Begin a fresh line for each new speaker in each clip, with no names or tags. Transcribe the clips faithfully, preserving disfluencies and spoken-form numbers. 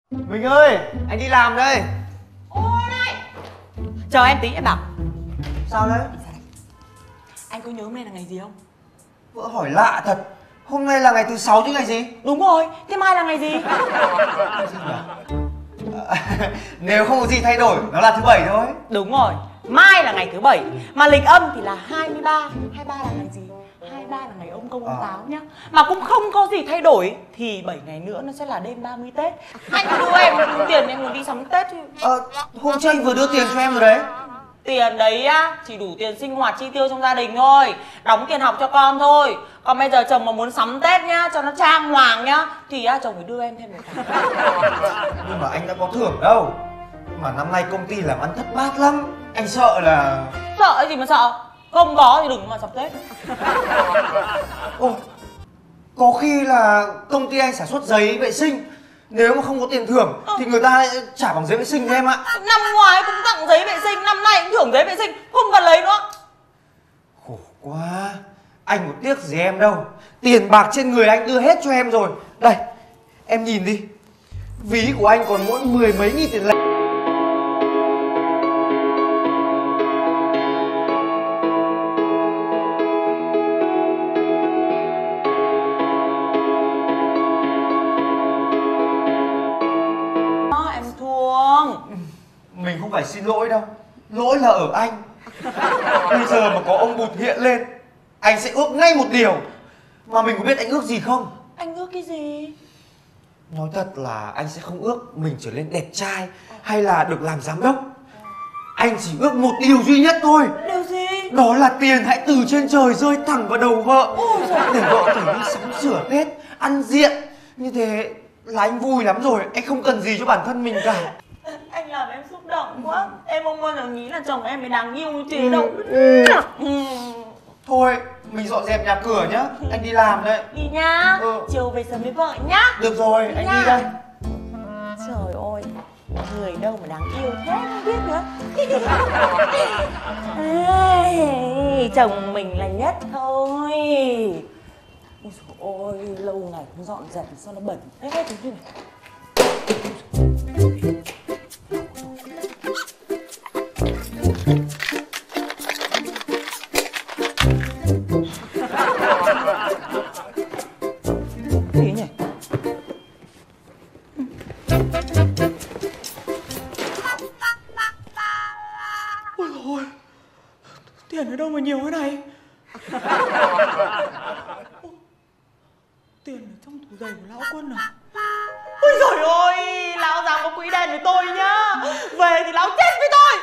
Mình ơi, anh đi làm đây.
Ôi này, chờ em tí em bảo.
Sao đấy?
Anh có nhớ hôm nay là ngày gì không?
Vợ hỏi lạ thật. Hôm nay là ngày thứ sáu chứ ngày gì?
Đúng rồi, thế mai là ngày gì?
Nếu không có gì thay đổi, nó là thứ bảy thôi.
Đúng rồi, mai là ngày thứ bảy. Mà lịch âm thì là hai mươi ba. hai mươi ba là ngày gì? hai mươi ba là ngày ông công ông táo nhá. Mà cũng không có gì thay đổi thì bảy ngày nữa nó sẽ là đêm ba mươi Tết. Anh đưa em tiền em muốn đi sắm Tết chứ.
Ờ, hôm trước anh vừa đưa tiền cho em rồi đấy.
Tiền đấy á, chỉ đủ tiền sinh hoạt chi tiêu trong gia đình thôi, đóng tiền học cho con thôi. Còn bây giờ chồng mà muốn sắm Tết nhá, cho nó trang hoàng nhá, thì á, chồng phải đưa em thêm một tháng.
Nhưng mà anh đã có thưởng đâu. Mà năm nay công ty làm ăn thất bát lắm. Anh sợ là...
Sợ gì mà sợ, không có thì đừng mà sắm Tết.
Ồ, có khi là công ty anh sản xuất giấy vệ sinh. Nếu mà không có tiền thưởng ừ. thì người ta lại trả bằng giấy vệ sinh cho em ạ.
Năm ngoái cũng tặng giấy vệ sinh, năm nay cũng thưởng giấy vệ sinh, không cần lấy nữa.
Khổ quá. Anh có tiếc gì em đâu. Tiền bạc trên người anh đưa hết cho em rồi. Đây, em nhìn đi. Ví của anh còn mỗi mười mấy nghìn tiền lẻ. Mình không phải xin lỗi đâu. Lỗi là ở anh. Bây giờ mà có ông Bụt hiện lên, anh sẽ ước ngay một điều. Mà mình có biết anh ước gì không?
Anh ước cái gì?
Nói thật là anh sẽ không ước mình trở nên đẹp trai hay là được làm giám đốc. Anh chỉ ước một điều duy nhất thôi.
Điều gì?
Đó là tiền hãy từ trên trời rơi thẳng vào đầu vợ. Để vợ phải đi sắm sửa Tết, ăn diện. Như thế là anh vui lắm rồi. Anh không cần gì cho bản thân mình cả.
Anh làm em xúc động quá. Em không bao giờ nghĩ là chồng em mới đáng yêu như thế đâu. ừ.
Thôi, mình dọn dẹp nhà cửa nhá. Anh đi làm đây.
Đi nhá.
ừ.
Chiều về sớm với vợ nhá.
Được rồi,
đi
anh
nhá.
đi đây.
Trời ơi, người đâu mà đáng yêu thế không biết nữa. Ê, chồng mình là nhất thôi. Ôi dồi ôi, lâu ngày không dọn dẹp sao nó bẩn hết hết thế này. Gì nhỉ? Ôi dồi, tiền ở đâu mà nhiều thế này? Tiền ở trong tủ giày của lão Quân à? Ôi giời ơi, lão dám có quỹ đen với tôi nhá. Về thì lão chết với tôi.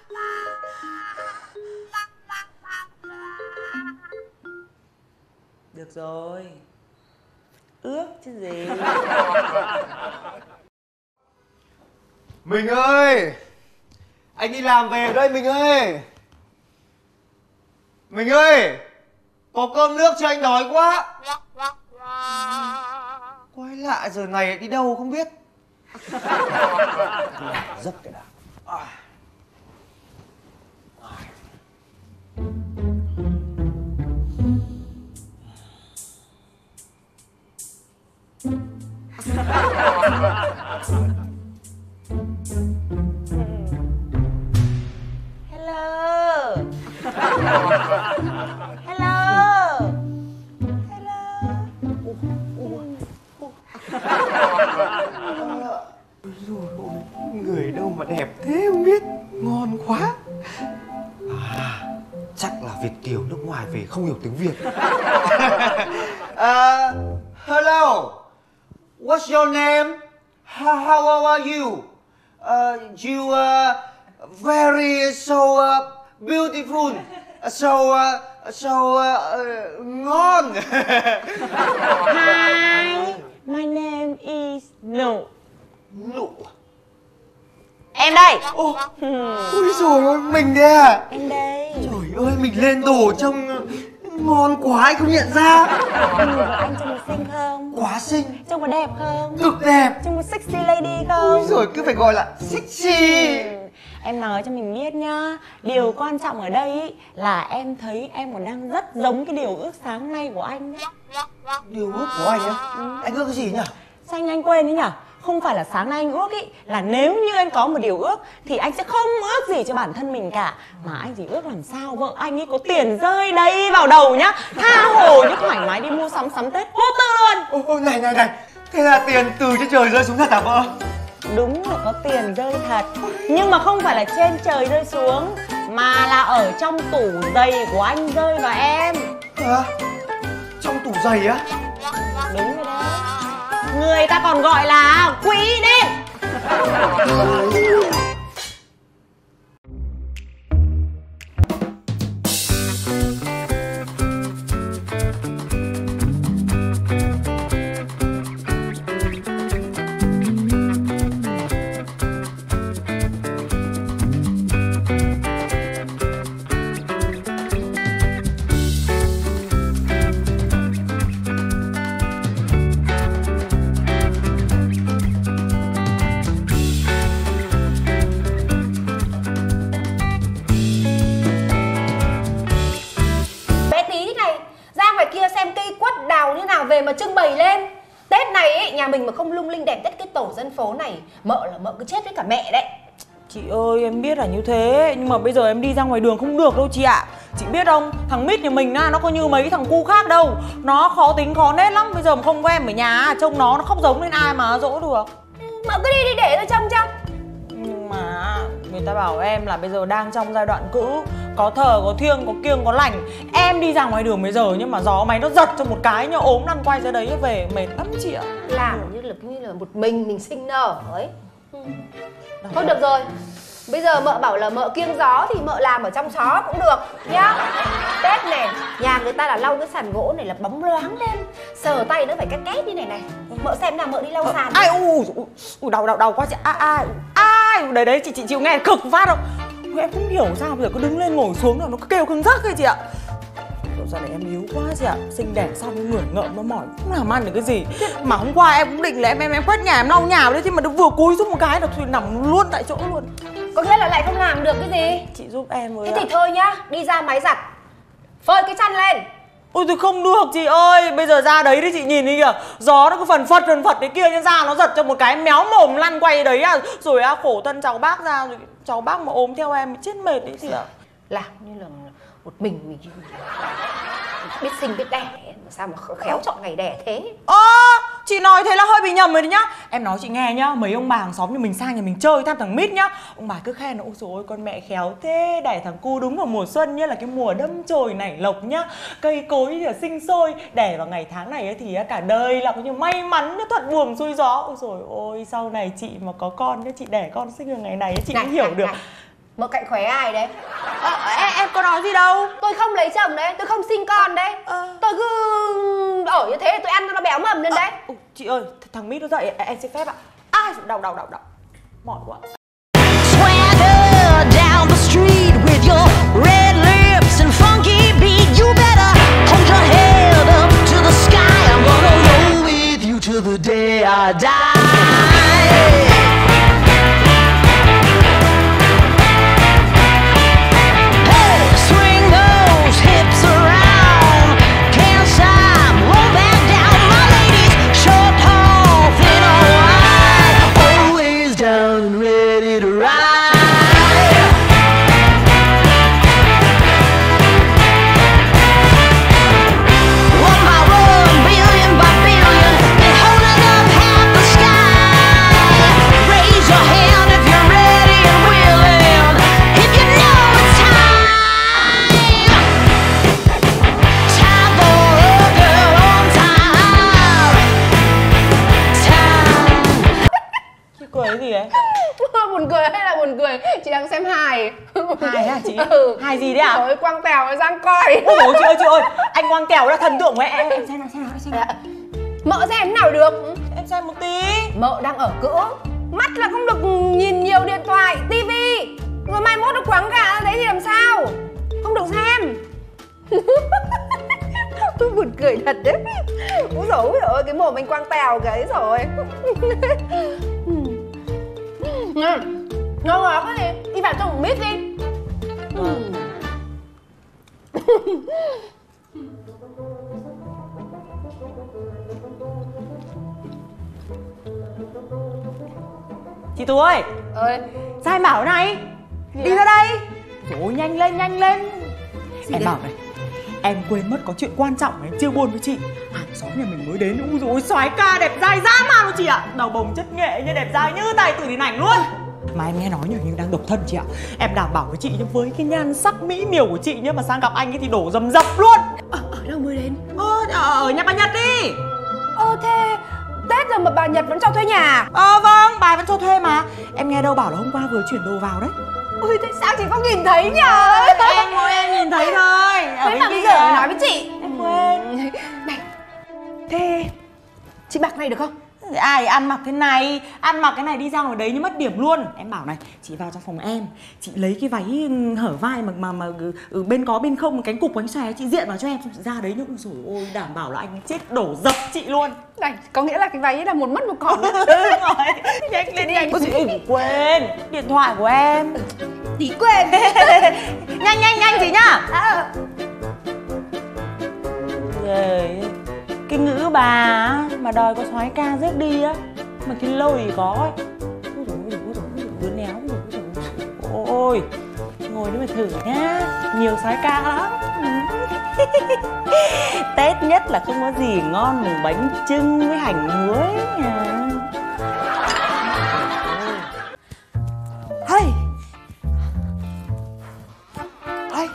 Được rồi, ước chứ gì.
Mình ơi, anh đi làm về đây mình ơi. Mình ơi, có cơm nước cho anh đói quá. Quái lạ giờ này đi đâu không biết. Giấc cái nào. À.
Hello. Hello.
Người đâu mà đẹp thế không biết. Ngon quá. À, chắc là Việt kiều nước ngoài về không hiểu tiếng Việt. uh, Hello. What's your name? How, how are you? Uh, you uh, very so uh, beautiful. So uh, so uh, ngon.
Hi, my name is Nụ.
Nụ.
Em đây.
Ô, ôi dồi ôi, mình đây à?
Em đây.
Trời ơi, mình lên đồ trông ngon quá, anh không nhận ra.
Em nhìn vào anh trông có xinh không?
Quá xinh.
Trông có đẹp không?
Cực đẹp.
Trông có sexy lady không?
Ôi rồi cứ phải gọi là sexy.
ừ. Em nói cho mình biết nhá. Điều quan trọng ở đây ý, là em thấy em còn đang rất giống cái điều ước sáng nay của anh đấy.
Điều ước của anh á? ừ. Anh ước cái gì nhỉ?
Sao anh anh quên đấy nhở? Không phải là sáng nay anh ước ý, là nếu như anh có một điều ước thì anh sẽ không ước gì cho bản thân mình cả, mà anh chỉ ước làm sao vợ anh ấy có tiền rơi đầy vào đầu nhá, tha hồ như thoải mái đi mua sắm sắm Tết vô tư luôn.
Ôi này này này, thế là tiền từ trên trời rơi xuống thật hả vợ?
Đúng là có tiền rơi thật, nhưng mà không phải là trên trời rơi xuống, mà là ở trong tủ giày của anh rơi vào em.
Hả? Trong tủ giày á?
Đúng rồi đó. Người ta còn gọi là quỹ đen.
Về mà trưng bày lên. Tết này ấy, nhà mình mà không lung linh đẹp nhất cái tổ dân phố này, mợ là mợ cứ chết với cả mẹ đấy.
Chị ơi em biết là như thế, nhưng mà bây giờ em đi ra ngoài đường không được đâu chị ạ. Chị biết không, thằng Mít nhà mình á, nó có như mấy thằng cu khác đâu. Nó khó tính khó nết lắm, bây giờ mà không có em ở nhà, trông nó nó không giống lên ai mà dỗ được.
Mợ cứ đi đi để nó trông cho.
Nhưng mà người ta bảo em là bây giờ đang trong giai đoạn cữ, có thờ, có thiêng, có kiêng, có lành. Em đi ra ngoài đường bây giờ nhưng mà gió máy nó giật cho một cái nhá, ốm lăn quay ra đấy về mệt lắm chị ạ.
Làm như là như là một mình mình sinh nở ấy. Ừ. Thôi được rồi, bây giờ mợ bảo là mợ kiêng gió thì mợ làm ở trong xó cũng được nhá. Tết này nhà người ta là lau cái sàn gỗ này là bóng loáng lên, sờ tay nó phải két két như này này. Mợ xem nào, mợ đi lau sàn.
Ai u u đau đau đau quá chị. Ai ai ai đấy đấy chị chị chịu nghe cực phát không? Em không hiểu sao bây giờ cứ đứng lên ngồi xuống là nó cứ kêu cứng rắc ấy chị ạ. Kiểu giờ này em yếu quá chị ạ, sinh đẻ xong cái người ngợm nó mỏi không làm ăn được cái gì. Mà hôm qua em cũng định là em em em quét nhà em lau nhà đấy, chứ mà được vừa cúi xuống một cái là thôi nằm luôn tại chỗ luôn.
Có nghĩa là lại không làm được cái gì?
Chị giúp em với
thế
ạ.
Thì thôi nhá, đi ra máy giặt phơi cái chăn lên.
Ôi thì không được chị ơi, bây giờ ra đấy đấy chị nhìn đi kìa, gió nó cứ phần phật phần phật đấy kia, nhưng ra nó giật cho một cái méo mồm lăn quay đấy à. Rồi à, khổ thân cháu bác ra rồi cháu bác mà ốm theo em chết mệt đấy chị ạ.
Làm như là một mình mình biết sinh biết đẻ, sao mà khéo chọn ngày đẻ thế.
Ơ à, chị nói thế là hơi bị nhầm rồi đấy nhá. Em nói chị nghe nhá, mấy ông bà hàng xóm nhà mình sang nhà mình chơi thăm thằng Mít nhá, ông bà cứ khen, ôi dồi ôi con mẹ khéo thế, đẻ thằng cu đúng vào mùa xuân nhá, là cái mùa đâm chồi nảy lộc nhá, cây cối thì là sinh sôi, đẻ vào ngày tháng này thì cả đời là có như may mắn thuận buồm xuôi gió. Ôi dồi ôi sau này chị mà có con nhá, chị đẻ con sinh vào ngày này chị
này,
cũng hiểu
này,
được.
này. Mợ cạnh khóe ai đấy?
À, em, em có nói gì đâu.
Tôi không lấy chồng đấy, tôi không sinh con đấy. à. Tôi cứ ở như thế tôi ăn cho nó béo mầm lên đấy.
à, Chị ơi, thằng Mít nó dậy, em xin phép ạ. Ai đau đau đau đau mỏi quá.
Swagger down the street with your red lips and funky beat. You better hold your head up to the sky. I'm gonna roll with you till the day I die.
Buồn cười hay là buồn cười? Chị đang xem hài.
Hài hả chị?
Ừ.
Hài gì đấy ạ?
Trời ơi, Quang Tèo nó đang coi.
Ôi dồi chị ơi chị ơi, anh Quang Tèo là thần tượng của em. Em xem nào xem nào xem nào.
Mợ xem thế nào được?
Em xem một tí.
Mợ đang ở cữ, mắt là không được nhìn nhiều điện thoại, tivi, rồi mai mốt nó quáng gà ra đấy thì làm sao? Không được xem. Buồn cười thật đấy. Úi dồi ôi, cái mồm anh Quang Tèo cái rồi. Ngon ngọt cái gì? Đi vào trong một mít đi. Uhm.
Chị Tú ơi.
Ơi.
Sao em bảo này? Đi ra đây. Rồi nhanh lên nhanh lên. Gì em đây? Bảo này, em quên mất có chuyện quan trọng mà em chưa buồn với chị. Hàng xóm nhà mình mới đến. Úi dồi, soái ca đẹp dai dã man luôn chị ạ. Đầu bồng chất nghệ như đẹp dai như tài tử điện ảnh luôn. Mà em nghe nói như, như đang độc thân chị ạ. Em đảm bảo với chị nhá, với cái nhan sắc mỹ miều của chị nhá, mà sang gặp anh ấy thì đổ dầm dập luôn.
Ở, ở đâu mới đến?
Ờ, ở nhà bà Nhật đi.
Ờ thế Tết rồi mà bà Nhật vẫn cho thuê nhà?
Ờ vâng, bà vẫn cho thuê mà. Em nghe đâu bảo là hôm qua vừa chuyển đồ vào đấy.
Ôi thế sao chị không nhìn thấy nhở?
Em ngồi em nhìn thấy thôi.
Thế mà bây giờ phải nói với chị.
Em quên.
Này, thế chị mặc này được không?
Ai ăn mặc thế này, ăn mặc cái này đi ra ngoài đấy như mất điểm luôn. Em bảo này, chị vào trong phòng em, chị lấy cái váy hở vai mà mà mà ừ, bên có bên không cánh cụp bánh xòe, chị diện vào cho em, xong chị ra đấy nữa. Rồi ôi, đảm bảo là anh chết đổ dập chị luôn.
Này, có nghĩa là cái váy ấy là một mất một còn.
Đúng rồi. Nhanh lên đi anh. Có gì ơi, quên điện thoại của em.
Tí quên.
Nhanh nhanh nhanh chị nhá.
À.
Trời, cái ngữ bà mà đòi có soái ca rước đi á, mà cái lâu thì có ấy. Ôi dồi ôi dồi ôi dồi, đứa néo. Ôi, ôi, ngồi đấy mà thử nhá, nhiều soái ca lắm. Tết nhất là không có gì ngon bằng bánh chưng với hành muối à. Hey. Hey.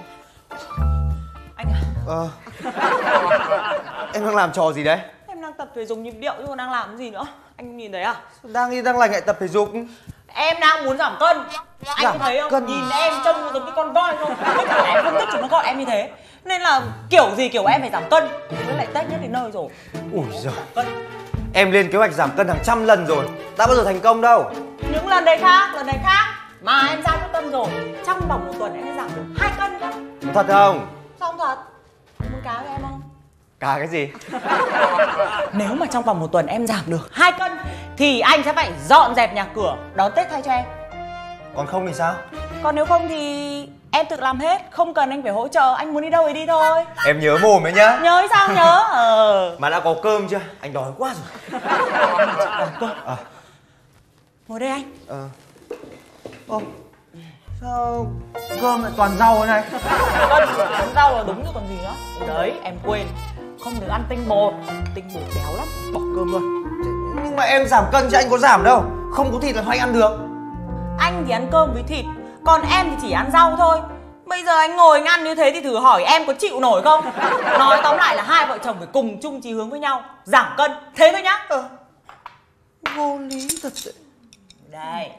Anh à.
Ờ. Em đang làm trò gì đấy?
Em đang tập thể dục nhịp điệu chứ còn đang làm cái gì nữa. Anh không nhìn thấy à?
Đang đi đang lành lại tập thể dục.
Em đang muốn giảm cân. Anh
Giảm
có thấy không?
cân.
Nhìn em trông giống cái con voi không? Tất cả em không thích chúng nó gọi em như thế. Nên là kiểu gì kiểu em phải giảm cân. Với lại Tết nhất đến nơi rồi.
Ui giời.
Cân.
Em lên kế hoạch giảm cân hàng trăm lần rồi, đã bao giờ thành công đâu.
Những lần đấy khác, lần này khác. Mà em giao quyết tâm rồi, trong vòng một tuần em sẽ giảm được hai cân cơ.
Thật không?
Sao không thật? Muốn cá với em không?
Cả cái gì?
Nếu mà trong vòng một tuần em giảm được hai cân thì anh sẽ phải dọn dẹp nhà cửa đón Tết thay cho em.
Còn không thì sao?
Còn nếu không thì em tự làm hết, không cần anh phải hỗ trợ. Anh muốn đi đâu thì đi thôi.
Em nhớ mồm ấy nhá.
Nhớ hay sao nhớ? Ờ.
Mà đã có cơm chưa? Anh đói quá rồi. À.
Ngồi đây anh.
Ờ. Ô, sao cơm lại toàn rau thế này?
Cân ăn rau là đúng chứ còn gì nữa. Đấy, em quên, không được ăn tinh bột. Tinh bột béo lắm.
Bỏ cơm luôn. Nhưng mà em giảm cân chứ anh có giảm đâu. Không có thịt là anh ăn được.
Anh thì ăn cơm với thịt, còn em thì chỉ ăn rau thôi. Bây giờ anh ngồi anh ăn như thế thì thử hỏi em có chịu nổi không? Nói tóm lại là hai vợ chồng phải cùng chung chí hướng với nhau, giảm cân, thế thôi nhá.
Ờ. Vô lý thật sự.
Đây.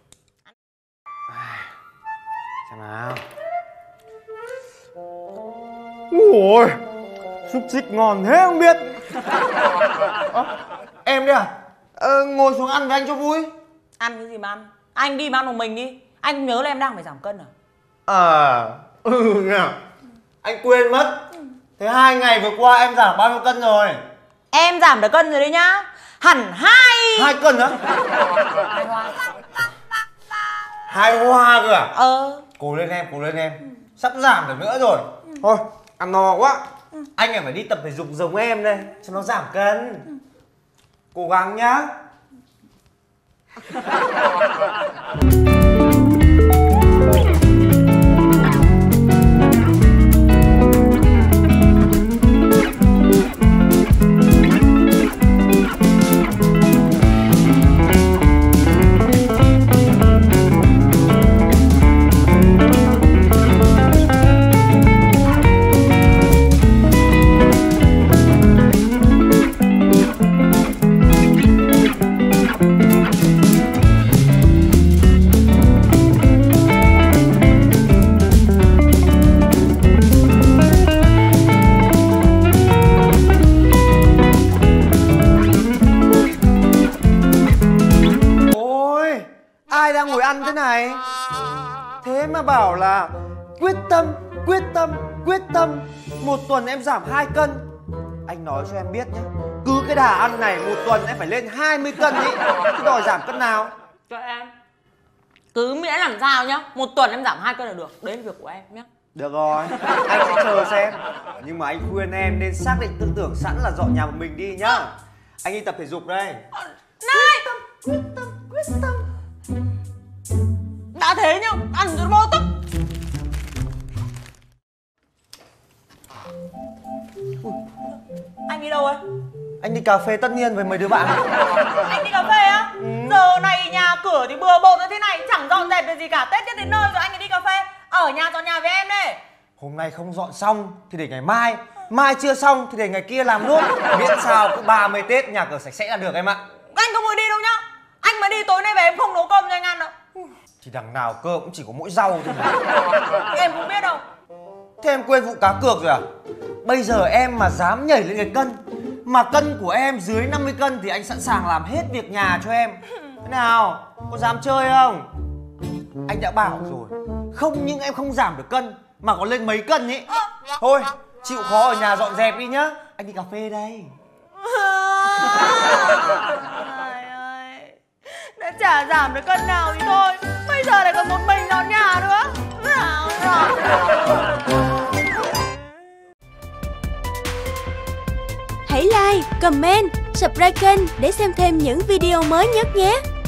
Xem nào. Ôi, xúc xích ngon thế không biết. À, em đấy à? Ờ, ngồi xuống ăn với anh cho vui.
Ăn cái gì mà ăn? Anh đi mà ăn một mình đi. Anh không nhớ là em đang phải giảm cân à?
À, ừ nhỉ. Anh quên mất. Thế hai ngày vừa qua em giảm bao nhiêu cân rồi?
Em giảm được cân rồi đấy nhá. Hẳn hai
Hai cân á?
Hai hoa.
Hai hoa cơ à?
Ờ.
Cố lên em, cố lên em. Sắp giảm được nữa rồi. Thôi, ăn no quá. Anh phải đi tập thể dục giống em đây cho nó giảm cân. Cố gắng nhá. Ai đang ngồi ăn thế này? Thế mà bảo là quyết tâm, quyết tâm, quyết tâm một tuần em giảm hai cân. Anh nói cho em biết nhé, cứ cái đà ăn này một tuần em phải lên hai mươi cân ý. Chứ đòi giảm cân nào?
Cho em. Cứ miễn làm sao nhá, một tuần em giảm hai cân là được. Đấy là việc của em nhá.
Được rồi, anh sẽ chờ xem. Nhưng mà anh khuyên em nên xác định tư tưởng sẵn là dọn nhà một mình đi nhá. Anh đi tập thể dục đây.
Này! Quyết tâm, quyết tâm. Quyết tâm. Đã thế nhá, ăn cho nó bo tức. Anh đi đâu ấy?
Anh đi cà phê tất nhiên với mấy đứa bạn.
Anh đi cà phê á? Ừ. Giờ này nhà cửa thì bừa bộn như thế này, chẳng dọn dẹp được gì cả. Tết nhất đến nơi rồi anh ấy đi cà phê. Ở nhà dọn nhà với em đây.
Hôm nay không dọn xong thì để ngày mai, mai chưa xong thì để ngày kia làm luôn. Miễn sao cứ ba mươi Tết nhà cửa sạch sẽ là được em ạ.
Anh không muốn đi đâu nhá. Anh mà đi tối nay về em không nấu cơm cho anh ăn đâu.
Thì đằng nào cơm cũng chỉ có mỗi rau thôi mà.
Em không biết đâu.
Thế em quên vụ cá cược rồi à? Bây giờ em mà dám nhảy lên cái cân, mà cân của em dưới năm mươi cân thì anh sẵn sàng làm hết việc nhà cho em. Thế nào? Có dám chơi không? Anh đã bảo rồi, không những em không giảm được cân mà còn lên mấy cân ý. Thôi, chịu khó ở nhà dọn dẹp đi nhá. Anh đi cà phê đây.
Trời ơi, đã chả giảm được cân nào thì thôi, bây giờ lại còn một mình dọn nhà nữa. Nào dọn.
Hãy like, comment, subscribe kênh để xem thêm những video mới nhất nhé.